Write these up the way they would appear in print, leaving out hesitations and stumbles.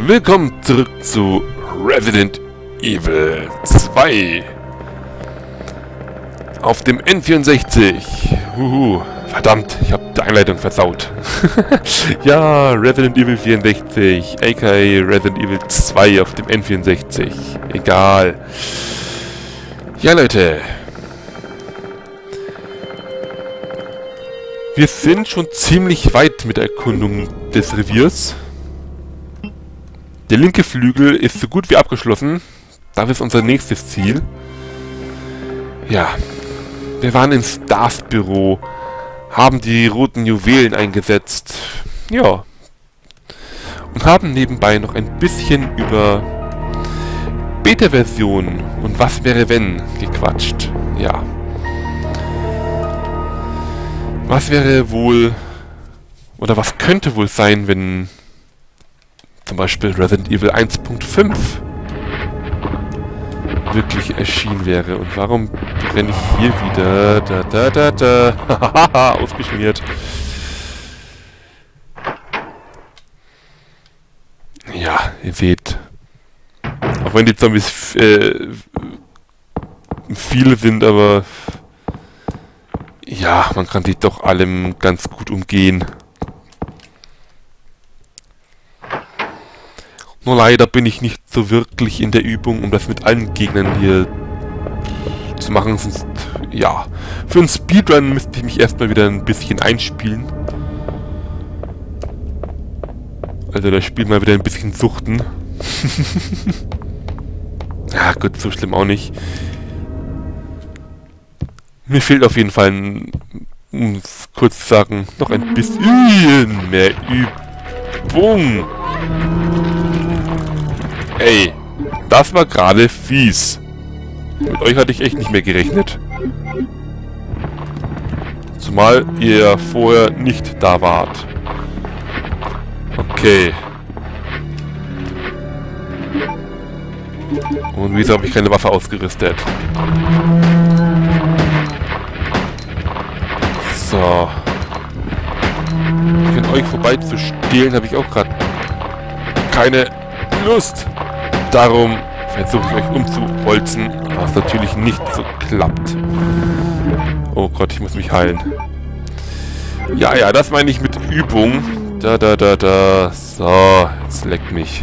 Willkommen zurück zu Resident Evil 2 auf dem N64. Verdammt, ich habe die Einleitung versaut. Ja, Resident Evil 64, aka Resident Evil 2 auf dem N64. Egal. Ja, Leute. Wir sind schon ziemlich weit mit der Erkundung des Reviers. Der linke Flügel ist so gut wie abgeschlossen. Das ist unser nächstes Ziel. Ja, wir waren in Stars Büro, haben die roten Juwelen eingesetzt. Ja. Und haben nebenbei noch ein bisschen über Beta-Version und was wäre wenn gequatscht. Ja. Was wäre wohl, oder was könnte wohl sein, wenn zum Beispiel Resident Evil 1.5 wirklich erschienen wäre? Und warum renne ich hier wieder? Hahaha, ausgeschmiert. Ja, ihr seht. Auch wenn die Zombies viele sind, aber ja, man kann sich doch allem ganz gut umgehen. Nur leider bin ich nicht so wirklich in der Übung, um das mit allen Gegnern hier zu machen. Sonst, ja, für einen Speedrun müsste ich mich erstmal wieder ein bisschen einspielen. Also das Spiel mal wieder ein bisschen suchten. Ja gut, so schlimm auch nicht. Mir fehlt auf jeden Fall, um es kurz zu sagen, noch ein bisschen mehr Übung. Ey, das war gerade fies. Mit euch hatte ich echt nicht mehr gerechnet. Zumal ihr vorher nicht da wart. Okay. Und wieso habe ich keine Waffe ausgerüstet? So. An euch vorbei zu stehlen habe ich auch gerade keine Lust. Darum versuche ich euch umzuholzen, was natürlich nicht so klappt. Oh Gott, ich muss mich heilen. Ja, das meine ich mit Übung. Da. So, jetzt leckt mich.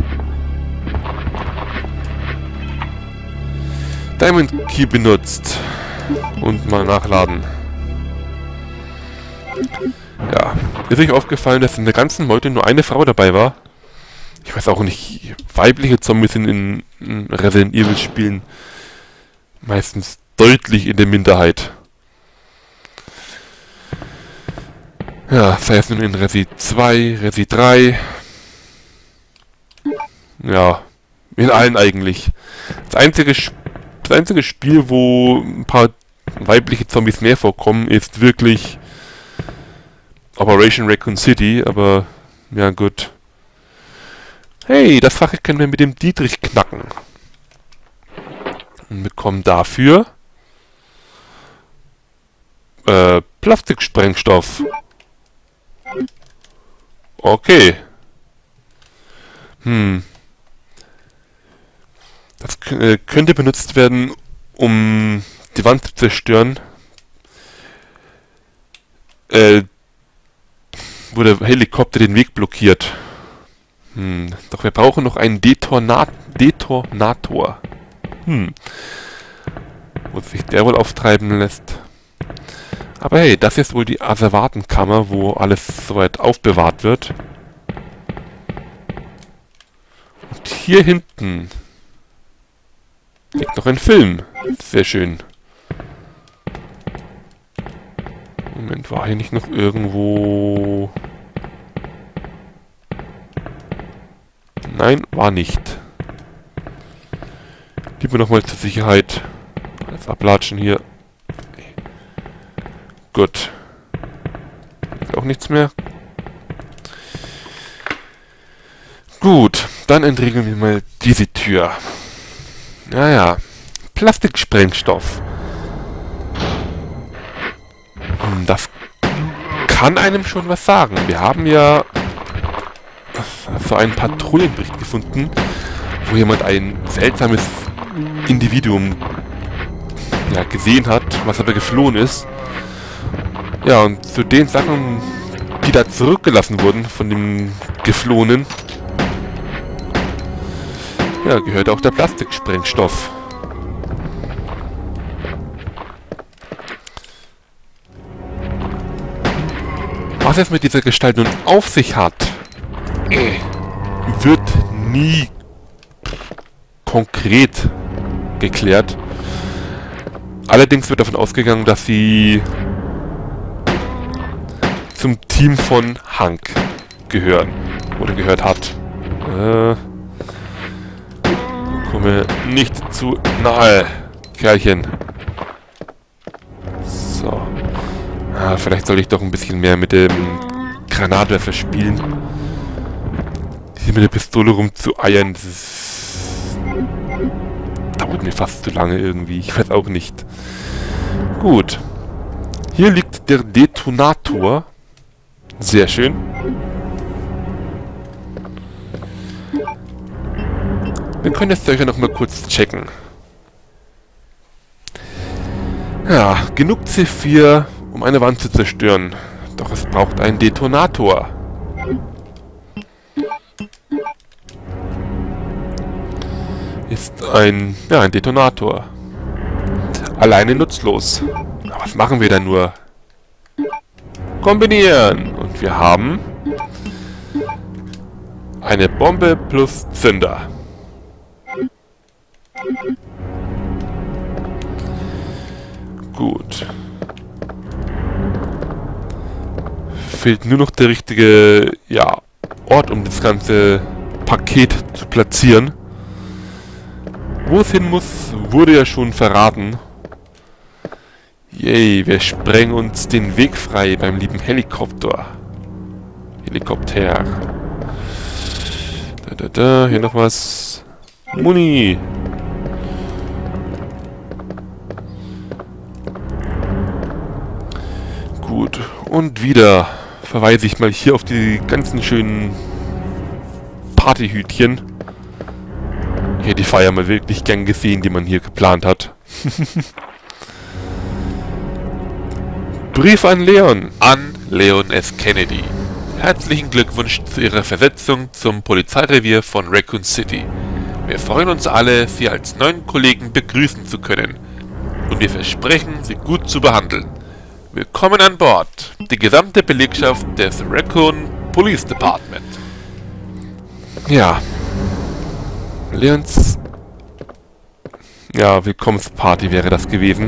Diamond Key benutzt. Und mal nachladen. Ja, ist euch aufgefallen, dass in der ganzen Meute nur eine Frau dabei war? Ich weiß auch nicht, weibliche Zombies sind in Resident Evil Spielen meistens deutlich in der Minderheit. Ja, sei es nun in Resi 2, Resi 3. Ja, in allen eigentlich. Das einzige Spiel, wo ein paar weibliche Zombies mehr vorkommen, ist wirklich Operation Raccoon City, aber ja gut. Hey, das Fach können wir mit dem Dietrich knacken. Und bekommen dafür Plastiksprengstoff. Okay. Das könnte benutzt werden, um die Wand zu zerstören. Wo der Helikopter den Weg blockiert. Doch wir brauchen noch einen Detonator. Wo sich der wohl auftreiben lässt. Aber hey, das ist wohl die Asservatenkammer, wo alles soweit aufbewahrt wird. Und hier hinten liegt noch ein Film. Sehr schön. Moment, war hier nicht noch irgendwo... Nein, war nicht. Lieber nochmal zur Sicherheit. Alles ablatschen hier. Gut. Ist auch nichts mehr. Gut, dann entriegeln wir mal diese Tür. Naja, Plastiksprengstoff. Das kann einem schon was sagen. Wir haben ja so einen Patrouillenbericht gefunden, wo jemand ein seltsames Individuum gesehen hat, was aber geflohen ist. Ja, und zu den Sachen, die da zurückgelassen wurden von dem Geflohenen, ja, gehört auch der Plastiksprengstoff. Was es mit dieser Gestalt nun auf sich hat, wird nie konkret geklärt. Allerdings wird davon ausgegangen, dass sie zum Team von Hank gehören. Oder gehört hat. Komme nicht zu nahe, Kerlchen. So. Vielleicht sollte ich doch ein bisschen mehr mit dem Granatwerfer spielen. Hier mit der Pistole rumzueiern, das dauert mir fast zu lange irgendwie. Ich weiß auch nicht. Gut. Hier liegt der Detonator. Sehr schön. Wir können jetzt gleich noch mal kurz checken. Ja, genug C4, um eine Wand zu zerstören. Doch es braucht einen Detonator. Ist ein Detonator. Alleine nutzlos. Aber was machen wir da nur? Kombinieren. Und wir haben eine Bombe plus Zünder. Gut. Fehlt nur noch der richtige, Ort, um das ganze Paket zu platzieren. Wo es hin muss, wurde ja schon verraten. Yay, wir sprengen uns den Weg frei beim lieben Helikopter. Hier noch was. Muni. Gut, und wieder verweise ich mal hier auf die ganzen schönen Partyhütchen. Ich hätte die Feier mal wirklich gern gesehen, die man hier geplant hat. Brief an Leon. An Leon S. Kennedy. Herzlichen Glückwunsch zu Ihrer Versetzung zum Polizeirevier von Raccoon City. Wir freuen uns alle, Sie als neuen Kollegen begrüßen zu können. Und wir versprechen, Sie gut zu behandeln. Willkommen an Bord. Die gesamte Belegschaft des Raccoon Police Department. Ja. Leons... Willkommensparty wäre das gewesen.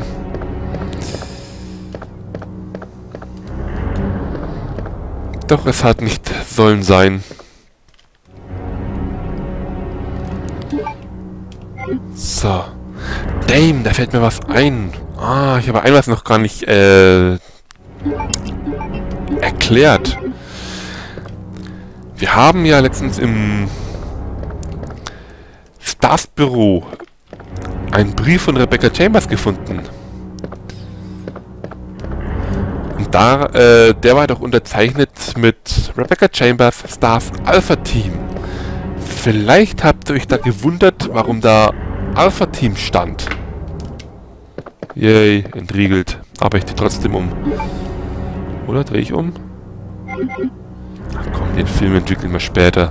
Doch es hat nicht sollen sein. So. Dame, da fällt mir was ein. Ich habe ein was noch gar nicht erklärt. Wir haben ja letztens im Stars-Büro einen Brief von Rebecca Chambers gefunden. Und der war doch unterzeichnet mit Rebecca Chambers Stars Alpha Team. Vielleicht habt ihr euch da gewundert, warum da Alpha Team stand. Yay, entriegelt. Aber ich drehe trotzdem um. Oder drehe ich um? Ach komm, den Film entwickeln wir später.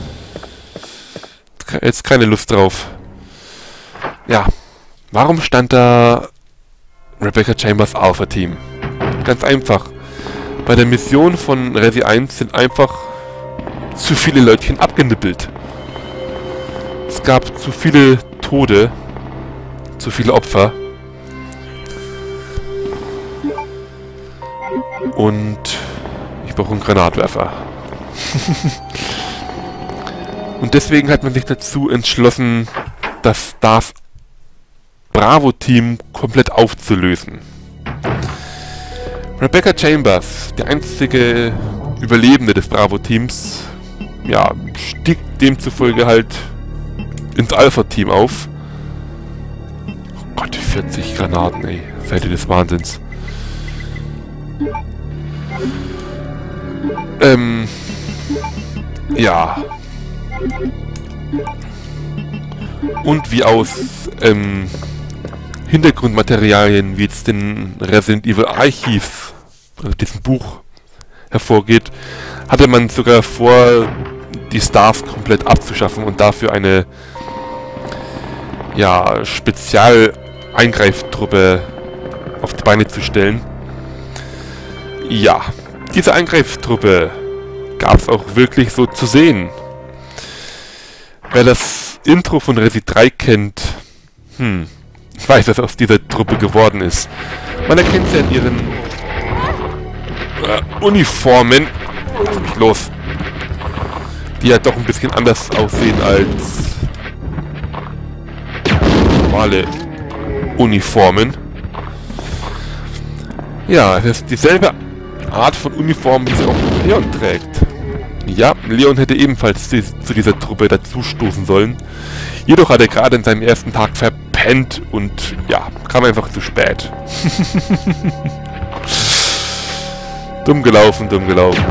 Jetzt keine Lust drauf. Ja, warum stand da Rebecca Chambers Alpha Team? Ganz einfach. Bei der Mission von Resi 1 sind einfach zu viele Leutchen abgenippelt. Es gab zu viele Tode, zu viele Opfer. Und ich brauche einen Granatwerfer. Und deswegen hat man sich dazu entschlossen, das Stars Bravo-Team komplett aufzulösen. Rebecca Chambers, die einzige Überlebende des Bravo-Teams, stieg demzufolge halt ins Alpha-Team auf. Oh Gott, 40 Granaten, ey. Seid ihr des Wahnsinns. Und wie aus Hintergrundmaterialien, wie jetzt den Resident Evil Archives, also diesem Buch, hervorgeht, hatte man sogar vor, die Stars komplett abzuschaffen und dafür eine Spezial-Eingreiftruppe auf die Beine zu stellen. Ja, diese Eingreiftruppe gab es auch wirklich so zu sehen. Wer das Intro von Resi 3 kennt, ich weiß, was aus dieser Truppe geworden ist. Man erkennt sie an ihren Uniformen, lass mich los, die ja doch ein bisschen anders aussehen als normale Uniformen. Ja, es ist dieselbe Art von Uniform, wie sie auch Leon trägt. Ja, Leon hätte ebenfalls zu dieser Truppe dazustoßen sollen. Jedoch hat er gerade in seinem ersten Tag verpennt und ja, kam einfach zu spät. Dumm gelaufen, dumm gelaufen.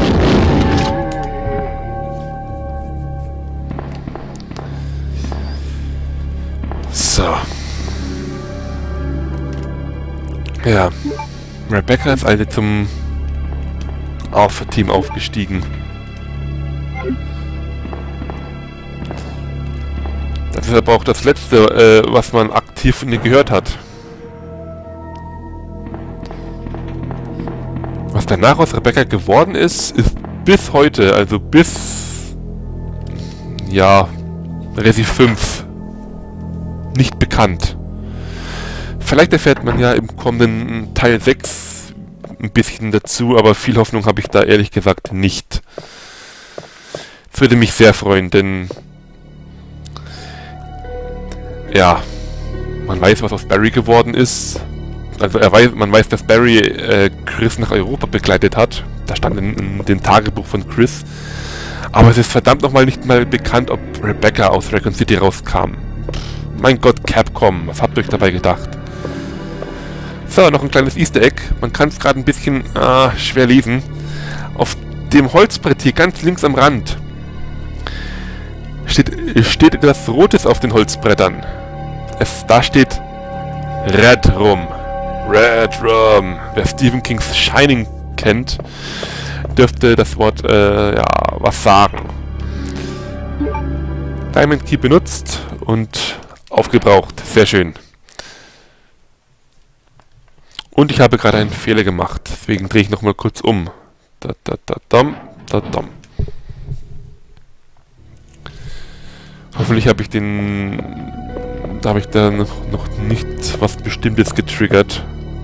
So. Ja. Rebecca ist also zum Alpha-Team aufgestiegen. Das ist aber auch das Letzte, was man aktiv von ihr gehört hat. Was danach aus Rebecca geworden ist, ist bis heute, also bis Resi 5 nicht bekannt. Vielleicht erfährt man ja im kommenden Teil 6 ein bisschen dazu, aber viel Hoffnung habe ich da ehrlich gesagt nicht. Es würde mich sehr freuen, denn ja, man weiß, was aus Barry geworden ist. Also man weiß, dass Barry Chris nach Europa begleitet hat. Das stand in dem Tagebuch von Chris. Aber es ist verdammt nochmal nicht mal bekannt, ob Rebecca aus Raccoon City rauskam. Mein Gott, Capcom, was habt ihr euch dabei gedacht? So, noch ein kleines Easter Egg. Man kann es gerade ein bisschen schwer lesen. Auf dem Holzbrett hier ganz links am Rand steht etwas Rotes auf den Holzbrettern. Da steht Red Room. Red Room. Wer Stephen Kings Shining kennt, dürfte das Wort was sagen. Diamond Key benutzt und aufgebraucht. Sehr schön. Und ich habe gerade einen Fehler gemacht. Deswegen drehe ich nochmal kurz um. Hoffentlich habe ich da habe ich da noch nicht was Bestimmtes getriggert.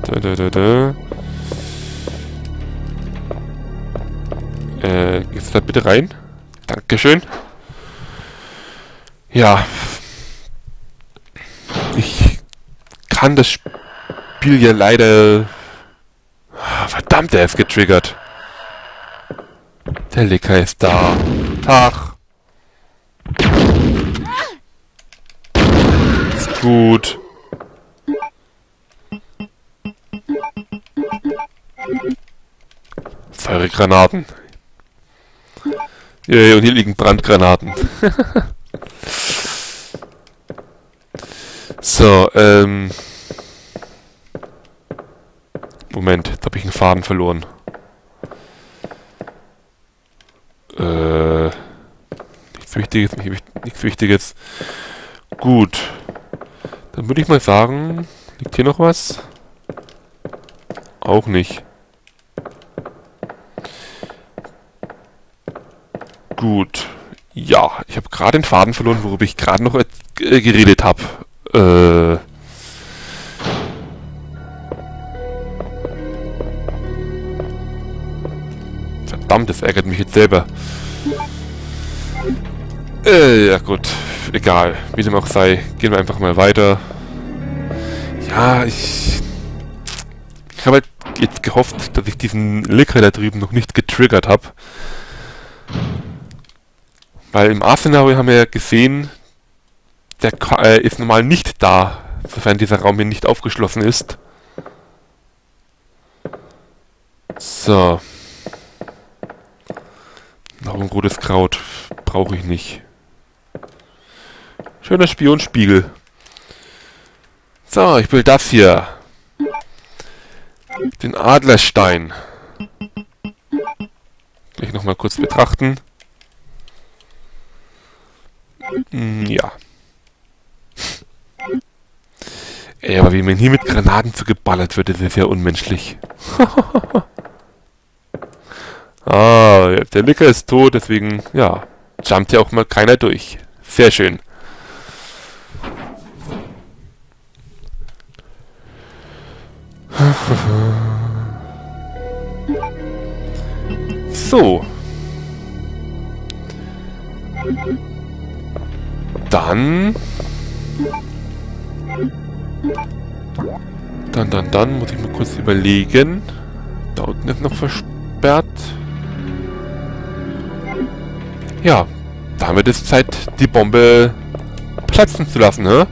Gehst du da bitte rein? Dankeschön. Ja. Ich kann das Spiel ja leider... Verdammt, er ist getriggert. Der Licker ist da. Tag. Ist gut. Feuergranaten. Und hier liegen Brandgranaten. So, Moment, jetzt habe ich einen Faden verloren. Nichts Wichtiges, nichts Wichtiges. Gut. Dann würde ich mal sagen, liegt hier noch was? Auch nicht. Gut. Ja, ich habe gerade den Faden verloren, worüber ich gerade noch geredet habe. Verdammt, das ärgert mich jetzt selber. Ja gut, egal. Wie dem auch sei, gehen wir einfach mal weiter. Ja, ich habe halt jetzt gehofft, dass ich diesen Licker da drüben noch nicht getriggert habe. Weil im A-Szenario haben wir ja gesehen, der ist normal nicht da, sofern dieser Raum hier nicht aufgeschlossen ist. So. Noch ein rotes Kraut. Brauche ich nicht. Schöner Spionspiegel. So, ich will das hier. Den Adlerstein. Gleich nochmal kurz betrachten. Ja. Ey, aber wie man hier mit Granaten zugeballert wird, das ist ja unmenschlich. Ah, der Licker ist tot, deswegen, ja, jumpt ja auch mal keiner durch. Sehr schön. So. Dann muss ich mal kurz überlegen. Da unten ist noch versperrt. Ja, da wird es Zeit, die Bombe platzen zu lassen, ne?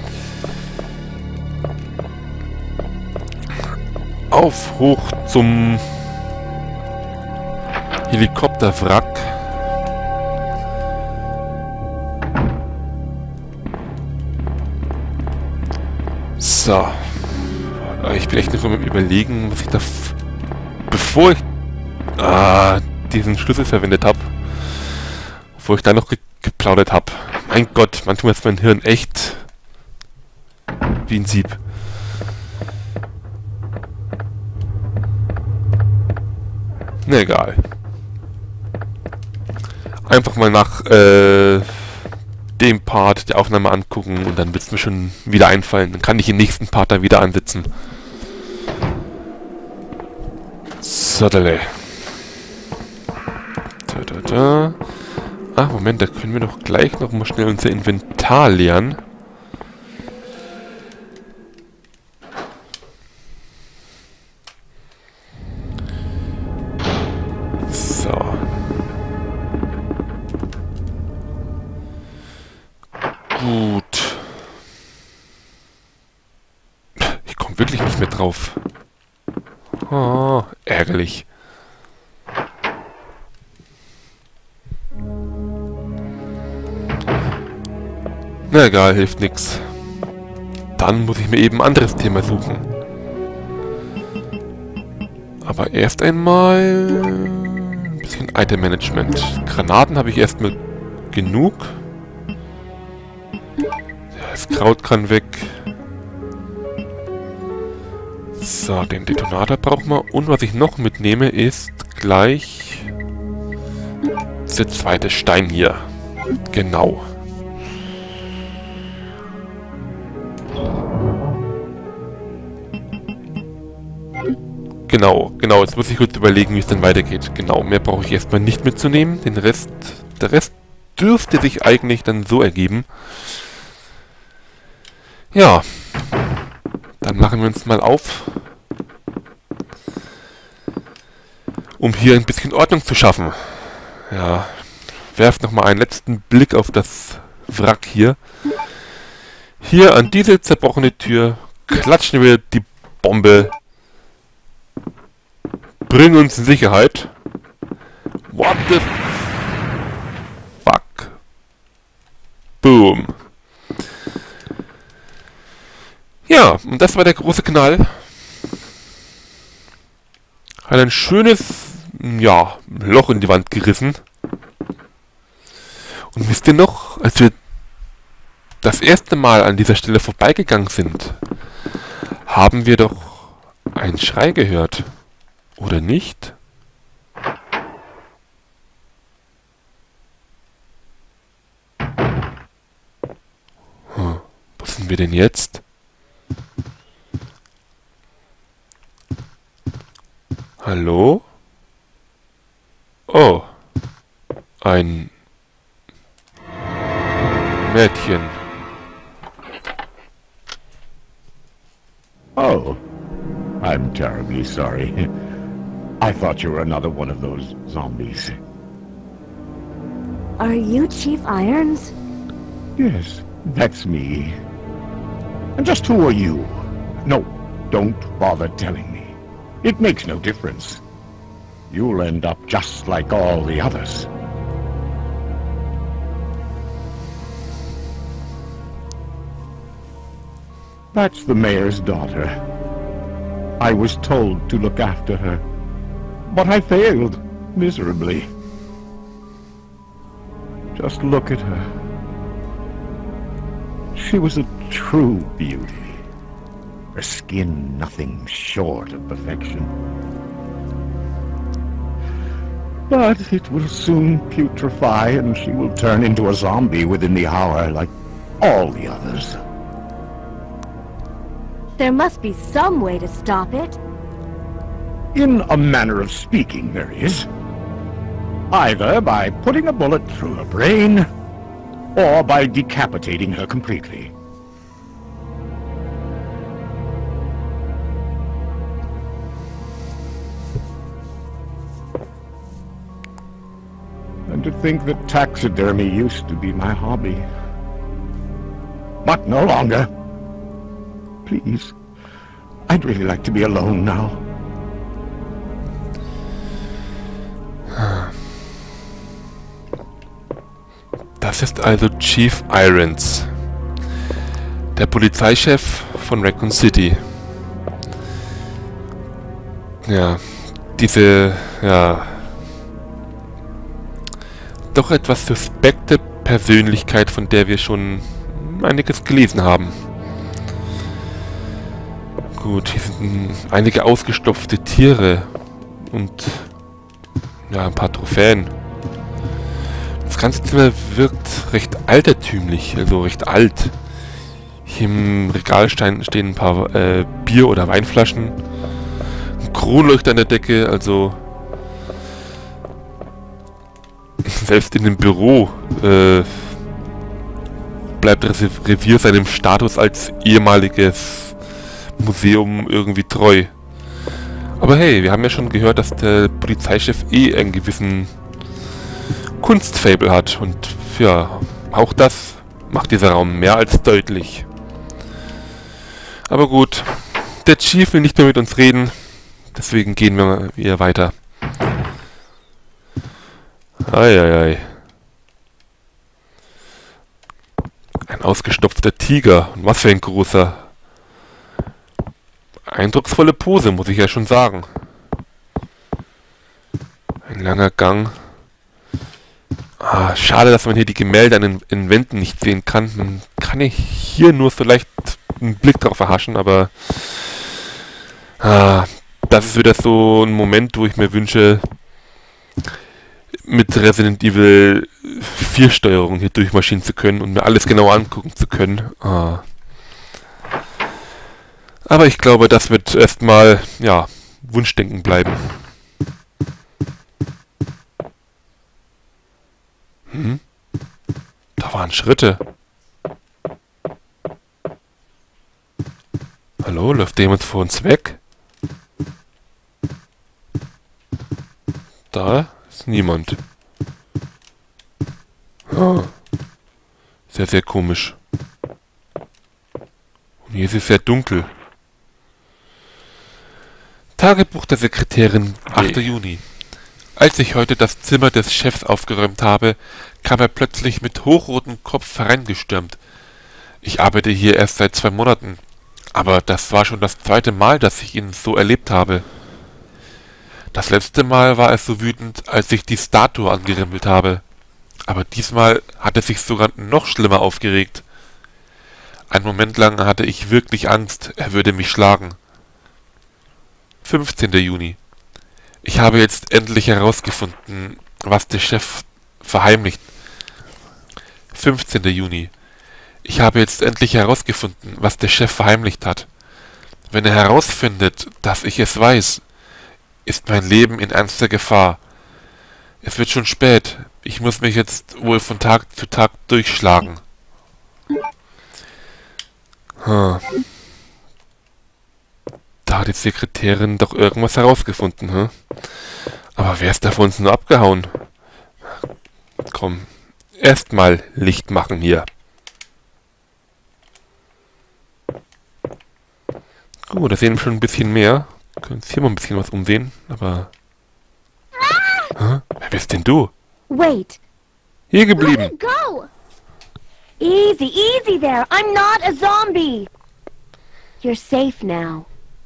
Auf, hoch zum Helikopterwrack. So. Ich bin echt noch am Überlegen, was ich da... Bevor ich... diesen Schlüssel verwendet habe. Bevor ich da noch geplaudert habe. Mein Gott, manchmal ist mein Hirn echt... wie ein Sieb. Na egal. Einfach mal nach dem Part der Aufnahme angucken und dann wird es mir schon wieder einfallen. Dann kann ich den nächsten Part da wieder ansetzen. Sodale. Ach, Moment, da können wir doch gleich noch mal schnell unser Inventar leeren. So. Gut. Ich komme wirklich nicht mehr drauf. Oh, ärgerlich. Na egal, hilft nix. Dann muss ich mir eben ein anderes Thema suchen. Aber erst einmal ein bisschen Item-Management. Granaten habe ich erstmal genug. Das Kraut kann weg. So, den Detonator brauchen wir. Und was ich noch mitnehme, ist gleich der zweite Stein hier. Genau. Genau. Jetzt muss ich kurz überlegen, wie es dann weitergeht. Genau, mehr brauche ich erstmal nicht mitzunehmen. Der Rest dürfte sich eigentlich dann so ergeben. Ja. Dann machen wir uns mal auf, um hier ein bisschen Ordnung zu schaffen. Ja, werft nochmal einen letzten Blick auf das Wrack hier. Hier an diese zerbrochene Tür klatschen wir die Bombe. Bringen uns in Sicherheit. What the fuck? Boom. Ja, und das war der große Knall. Hat ein schönes, ja, Loch in die Wand gerissen. Und wisst ihr noch, als wir das erste Mal an dieser Stelle vorbeigegangen sind, haben wir doch einen Schrei gehört. Oder nicht? Wo sind wir denn jetzt? Hallo? Oh. Ein Mädchen. Oh. I'm terribly sorry. I thought you were another one of those zombies. Are you Chief Irons? Yes, that's me. And just who are you? No, don't bother telling me. It makes no difference. You'll end up just like all the others. That's the mayor's daughter. I was told to look after her, but I failed miserably. Just look at her. She was a true beauty. Her skin nothing short of perfection. But it will soon putrefy, and she will turn into a zombie within the hour, like all the others. There must be some way to stop it. In a manner of speaking, there is. Either by putting a bullet through her brain, or by decapitating her completely. And to think that taxidermy used to be my hobby. But no longer. Please, I'd really like to be alone now. Das ist also Chief Irons, der Polizeichef von Raccoon City. Ja, diese, doch etwas suspekte Persönlichkeit, von der wir schon einiges gelesen haben. Gut, hier sind einige ausgestopfte Tiere und ja, ein paar Trophäen. Das ganze Zimmer wirkt recht altertümlich, also recht alt. Hier im Regal stehen ein paar Bier- oder Weinflaschen. Ein Kronleuchter an der Decke, also selbst in dem Büro bleibt das Revier seinem Status als ehemaliges Museum irgendwie treu. Aber hey, wir haben ja schon gehört, dass der Polizeichef einen gewissen Kunstfable hat. Und ja, auch das macht dieser Raum mehr als deutlich. Aber gut, der Chief will nicht mehr mit uns reden. Deswegen gehen wir wieder weiter. Eieiei. Ein ausgestopfter Tiger. Und was für ein großer. Eindrucksvolle Pose, muss ich ja schon sagen. Ein langer Gang. Ah, schade, dass man hier die Gemälde an den Wänden nicht sehen kann. Man kann ich hier nur vielleicht einen Blick drauf erhaschen, aber das ist wieder so ein Moment, wo ich mir wünsche, mit Resident Evil 4 Steuerung hier durchmarschieren zu können und mir alles genau angucken zu können. Aber ich glaube, das wird erstmal, ja, Wunschdenken bleiben. Da waren Schritte. Hallo, läuft jemand vor uns weg? Da ist niemand. Sehr, sehr komisch. Und hier ist es sehr dunkel. Tagebuch der Sekretärin, 8. Juni. Als ich heute das Zimmer des Chefs aufgeräumt habe, kam er plötzlich mit hochrotem Kopf hereingestürmt. Ich arbeite hier erst seit 2 Monaten, aber das war schon das 2. Mal, dass ich ihn so erlebt habe. Das letzte Mal war er so wütend, als ich die Statue angerimpelt habe. Aber diesmal hat er sich sogar noch schlimmer aufgeregt. Einen Moment lang hatte ich wirklich Angst, er würde mich schlagen. 15. Juni. Ich habe jetzt endlich herausgefunden, was der Chef verheimlicht. 15. Juni. Ich habe jetzt endlich herausgefunden, was der Chef verheimlicht hat. Wenn er herausfindet, dass ich es weiß, ist mein Leben in ernster Gefahr. Es wird schon spät. Ich muss mich jetzt wohl von Tag zu Tag durchschlagen. Da hat die Sekretärin doch irgendwas herausgefunden, Aber wer ist da von uns nur abgehauen? Komm, erstmal Licht machen hier. Gut, da sehen wir schon ein bisschen mehr. Wir können uns hier mal ein bisschen was umsehen, aber... Wer bist denn du? Wait. Hier geblieben. Let it go. Easy, easy there. I'm not a zombie. You're safe now.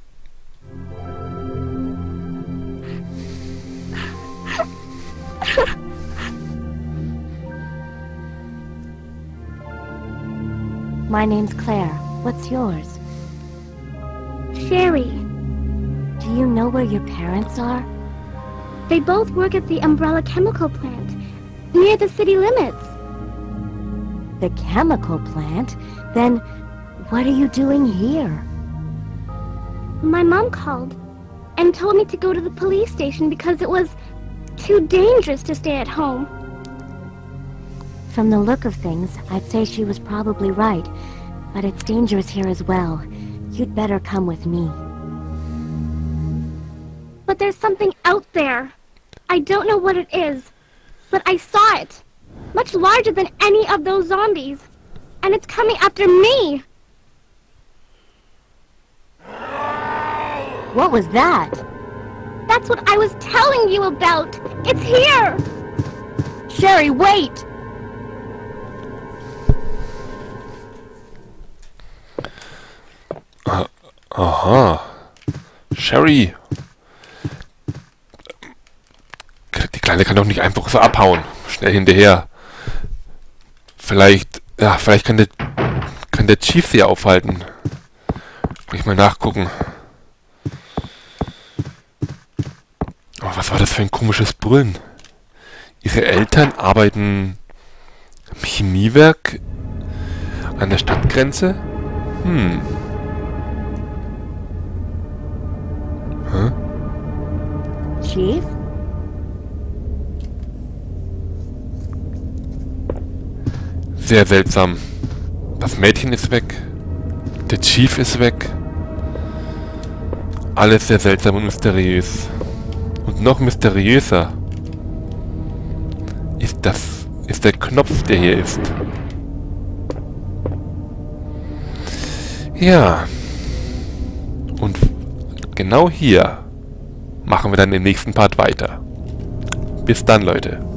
My name's Claire. What's yours? Sherry. Do you know where your parents are? They both work at the Umbrella Chemical Plant, near the city limits. The chemical plant? Then, what are you doing here? My mom called and told me to go to the police station because it was too dangerous to stay at home. From the look of things, I'd say she was probably right, but it's dangerous here as well. You'd better come with me. But there's something out there. I don't know what it is, but I saw it. Much larger than any of those zombies. And it's coming after me! What was that? That's what I was telling you about! It's here! Sherry, wait! Aha. Sherry. Die Kleine kann doch nicht einfach so abhauen. Schnell hinterher. Vielleicht kann der Chief sie aufhalten. Kann ich mal nachgucken. Oh, was war das für ein komisches Brüllen? Ihre Eltern arbeiten im Chemiewerk an der Stadtgrenze? Hä? Chief? Sehr seltsam. Das Mädchen ist weg. Der Chief ist weg. Alles sehr seltsam und mysteriös. Und noch mysteriöser ist der Knopf, der hier ist. Ja. Und genau hier machen wir dann im nächsten Part weiter. Bis dann, Leute.